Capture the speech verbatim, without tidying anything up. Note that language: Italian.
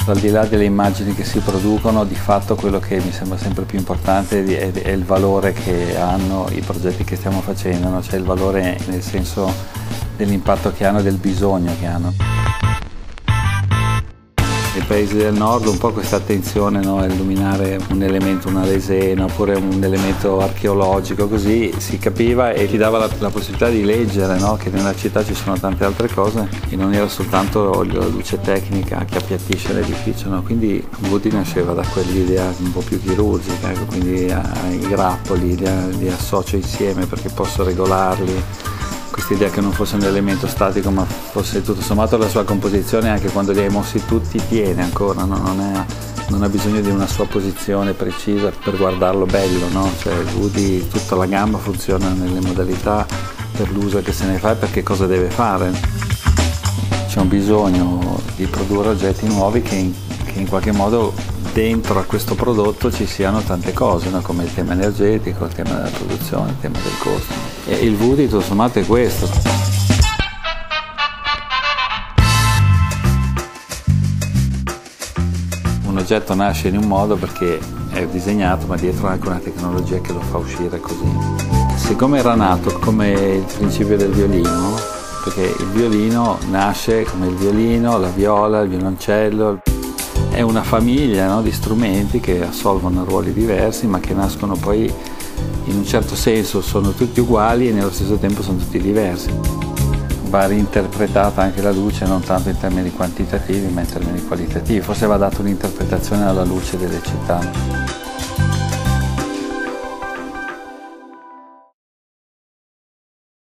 Al di là delle immagini che si producono, di fatto quello che mi sembra sempre più importante è, è il valore che hanno i progetti che stiamo facendo, no? Cioè il valore nel senso dell'impatto che hanno, del bisogno che hanno. Nei paesi del nord un po' questa attenzione, no, a illuminare un elemento, una lesena oppure un elemento archeologico, così si capiva e ti dava la, la possibilità di leggere, no, che nella città ci sono tante altre cose e non era soltanto la luce tecnica che appiattisce l'edificio, no? Quindi Woody nasceva da quell'idea un po' più chirurgica, ecco, quindi ai grappoli li, li associo insieme perché posso regolarli. Questa idea che non fosse un elemento statico ma fosse tutto sommato la sua composizione, anche quando li hai mossi tutti tiene ancora, no? non, è, non ha bisogno di una sua posizione precisa per guardarlo bello, no? Cioè Woody, tutta la gamma funziona nelle modalità per l'uso che se ne fa e per che cosa deve fare. C'è un bisogno di produrre oggetti nuovi che in, che in qualche modo dentro a questo prodotto ci siano tante cose, no? Come il tema energetico, il tema della produzione, il tema del costo. E il Woody tutto sommato è questo. Un oggetto nasce in un modo perché è disegnato, ma dietro ha anche una tecnologia che lo fa uscire così. Siccome era nato come il principio del violino, perché il violino nasce come il violino, la viola, il violoncello. È una famiglia, no, di strumenti che assolvono ruoli diversi ma che nascono poi in un certo senso sono tutti uguali e nello stesso tempo sono tutti diversi. Va reinterpretata anche la luce non tanto in termini quantitativi ma in termini qualitativi, forse va data un'interpretazione alla luce delle città.